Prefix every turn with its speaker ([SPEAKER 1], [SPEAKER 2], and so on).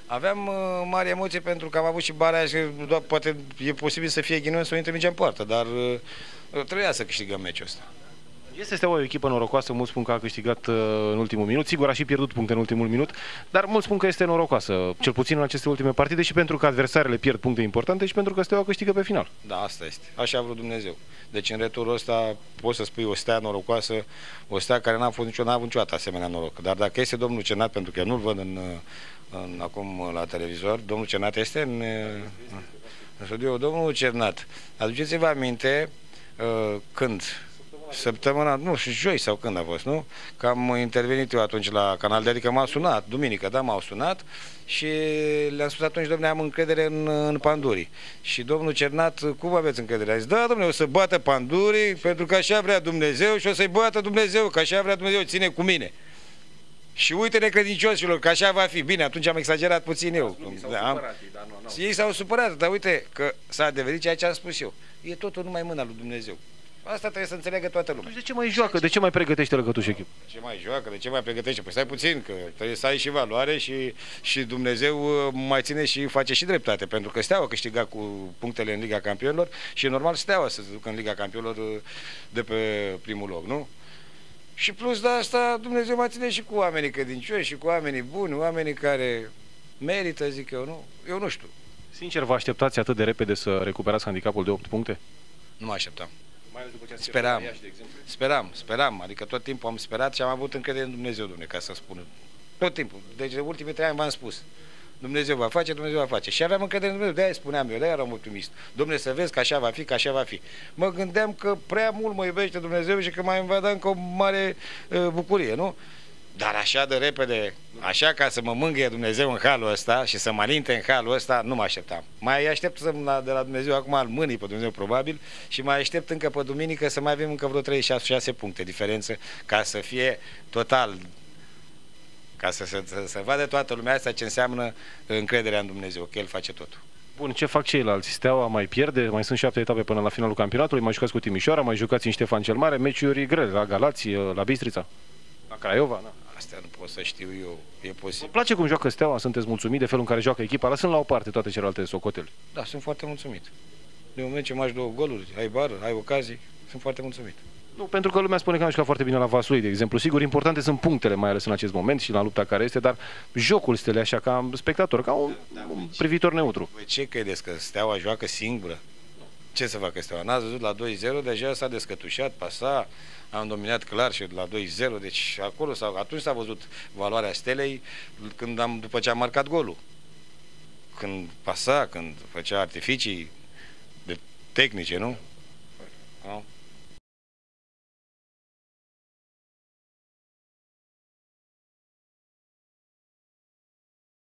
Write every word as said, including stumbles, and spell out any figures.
[SPEAKER 1] Aveam uh, mari emoții pentru că am avut și bara aia și doar, poate e posibil să fie ghinion să o intre mingea în poartă, dar uh, trebuia să câștigăm meciul ăsta.
[SPEAKER 2] Este Steaua o echipă norocoasă, mulți spun că a câștigat uh, în ultimul minut, sigur a și pierdut puncte în ultimul minut, dar mulți spun că este norocoasă, cel puțin în aceste ultime partide și pentru că adversarele pierd puncte importante și pentru că Steaua câștigă pe final.
[SPEAKER 1] Da, asta este. Așa a vrut Dumnezeu. Deci în returul ăsta poți să spui o stea norocoasă, o stea care n-a fost niciodată, n-a avut niciodată asemenea noroc. Dar dacă este domnul Cernat, pentru că eu nu-l văd în, în, acum la televizor, domnul Cernat este în, în studio. Domnul Cernat, aduceți-vă aminte uh, când? Săptămâna, nu știu, joi sau când a fost, nu? Că am intervenit eu atunci la canal de, adică m-au sunat, duminică, da, m-au sunat și le-am spus atunci, domnule, am încredere în, în Pandurii. Și domnul Cernat, cum aveți încredere? A zis, da, domnule, o să bată Pandurii pentru că așa vrea Dumnezeu și o să-i bată Dumnezeu, că așa vrea Dumnezeu, ține cu mine. Și uite necredincioșilor, că așa va fi. Bine, atunci am exagerat puțin eu. Ei s-au supărat, dar uite că s-a adeverit ceea ce am spus eu. E totul numai mâna lui Dumnezeu. Asta trebuie să înțeleagă toată lumea.
[SPEAKER 2] De ce mai joacă? De ce mai pregătește Lăcătuș echipă?
[SPEAKER 1] De ce mai joacă? De ce mai pregătește? Păi stai puțin, că trebuie să ai și valoare și, și Dumnezeu mai ține și face și dreptate. Pentru că Steaua câștiga cu punctele în Liga Campionilor și e normal Steaua să se ducă în Liga Campionilor de pe primul loc, nu? Și plus de asta Dumnezeu mai ține și cu oamenii credincioși și cu oamenii buni, oamenii care merită, zic eu, nu? Eu nu știu.
[SPEAKER 2] Sincer, vă așteptați atât de repede să recuperați handicapul de opt puncte?
[SPEAKER 1] Nu mă așteptam. Speram, speram, speram, adică tot timpul am sperat și am avut încredere în Dumnezeu, Dumnezeu, ca să spun. Tot timpul, deci de ultimii trei ani v-am spus. Dumnezeu va face, Dumnezeu va face. Și aveam încredere în Dumnezeu, de-aia spuneam eu, de-aia eram optimist. Dom'le, să vezi că așa va fi, că așa va fi. Mă gândeam că prea mult mă iubește Dumnezeu și că mai îmi va da încă o mare uh, bucurie, nu? Dar așa de repede, așa ca să mă mângâie Dumnezeu în halul ăsta și să mă alinte în halul ăsta, nu mă așteptam. Mai aștept să, de la Dumnezeu, acum al mâinii pe Dumnezeu probabil, și mai aștept încă pe duminică să mai avem încă vreo treizeci și șase puncte diferență, ca să fie total, ca să se să, să vadă toată lumea asta ce înseamnă încrederea în Dumnezeu, că El face totul.
[SPEAKER 2] Bun, ce fac ceilalți? Steaua mai pierde, mai sunt șapte etape până la finalul campionatului, mai jucați cu Timișoara, mai jucați în Ștefan cel Mare, meciuri grele, la Galați, la Bistrița, la Craiova, na.
[SPEAKER 1] Astea nu pot să știu eu, e posibil.
[SPEAKER 2] Îmi place cum joacă Steaua, sunteți mulțumit de felul în care joacă echipa, lăsând la o parte toate celelalte socoteli.
[SPEAKER 1] Da, sunt foarte mulțumit. De moment ce mai două goluri, ai bară, ai ocazii, sunt foarte mulțumit.
[SPEAKER 2] Nu, pentru că lumea spune că am jucat foarte bine la Vaslui, de exemplu. Sigur, importante sunt punctele, mai ales în acest moment și la lupta care este, dar jocul Stelei așa ca spectator, ca un, da, un privitor neutru.
[SPEAKER 1] Voi ce credeți, că Steaua joacă singură? Ce să facă Steaua? N-ați văzut la doi zero, deja s-a descătușat, pasa, am dominat clar și la doi zero, deci acolo s-a, atunci s-a văzut valoarea Stelei când am, după ce am marcat golul. Când pasa, când făcea artificii de tehnice, nu? No?